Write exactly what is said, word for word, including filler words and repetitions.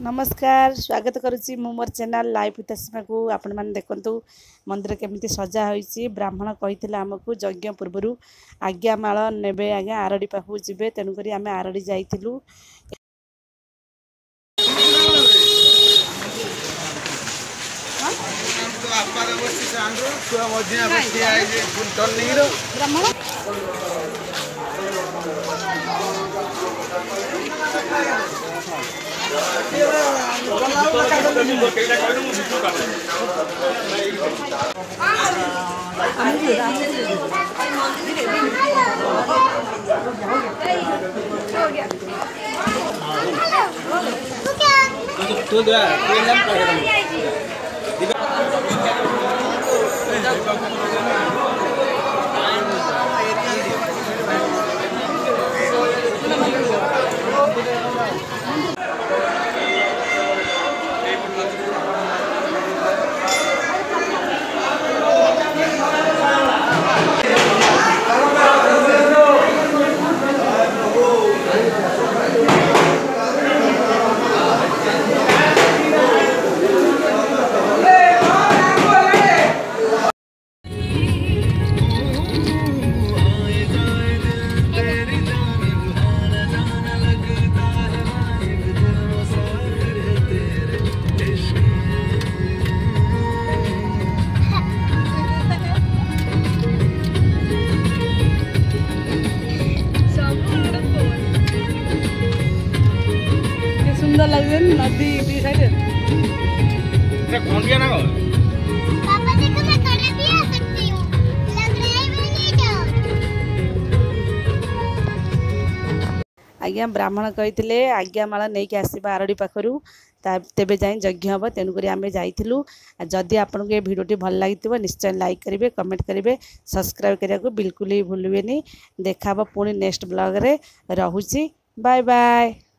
नमस्कार स्वागत करुच्ची मु मोर चैनल लाइव विथ असीमा को आपण मैंने देखु मंदिर केमिति सजा होईची। ब्राह्मण कही आमको यज्ञ पूर्व आज्ञा माल नेबे आज्ञा आरडी पाखु जीवे तेणुक आम आरडी जाइलु। सुंदर लगे नदी दी साइड ये कौन गया ना पापा देखो मैं खड़े भी आ सकती हूँ। लग रहा है मैं नहीं जाऊँ। आज्ञा ब्राह्मण कही आज्ञा माला नहीं कि आसवा आरडी पाखु तेबे जाए यज्ञ हम तेणुक आम जाइलु। जदि आपको ये भिडियो भल लगी निश्चय लाइक करेंगे कमेंट करेंगे सब्सक्राइब करने को बिल्कुल ही भूलें। देखा पुणी नेक्स्ट ब्लॉग रे। रहुची बाय बाय।